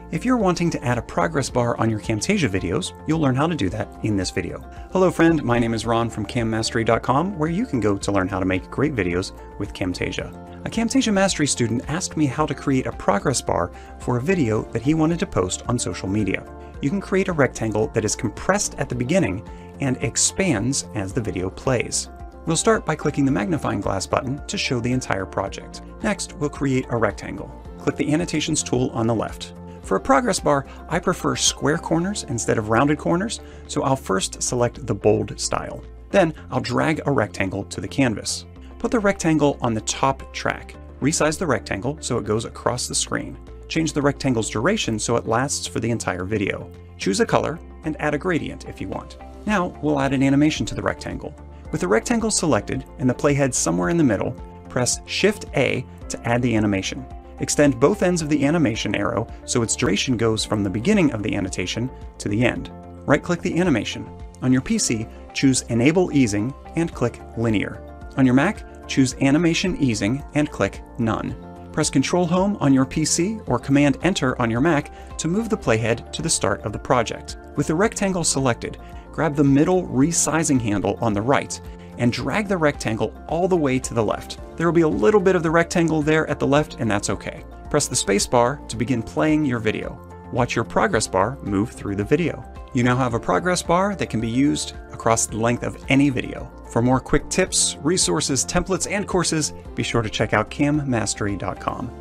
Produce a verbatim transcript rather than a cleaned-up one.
If you're wanting to add a progress bar on your Camtasia videos, you'll learn how to do that in this video. Hello friend, my name is Ron from cam mastery dot com, where you can go to learn how to make great videos with Camtasia. A Camtasia Mastery student asked me how to create a progress bar for a video that he wanted to post on social media. You can create a rectangle that is compressed at the beginning and expands as the video plays. We'll start by clicking the magnifying glass button to show the entire project. Next, we'll create a rectangle. Click the annotations tool on the left. For a progress bar, I prefer square corners instead of rounded corners, so I'll first select the bold style. Then I'll drag a rectangle to the canvas. Put the rectangle on the top track. Resize the rectangle so it goes across the screen. Change the rectangle's duration so it lasts for the entire video. Choose a color and add a gradient if you want. Now we'll add an animation to the rectangle. With the rectangle selected and the playhead somewhere in the middle, press Shift A to add the animation. Extend both ends of the animation arrow so its duration goes from the beginning of the annotation to the end. Right-click the animation. On your P C, choose Enable Easing and click Linear. On your Mac, choose Animation Easing and click None. Press Control Home on your P C or Command Enter on your Mac to move the playhead to the start of the project. With the rectangle selected, grab the middle resizing handle on the right and drag the rectangle all the way to the left. There will be a little bit of the rectangle there at the left, and that's okay. Press the space bar to begin playing your video. Watch your progress bar move through the video. You now have a progress bar that can be used across the length of any video. For more quick tips, resources, templates, and courses, be sure to check out cam mastery dot com.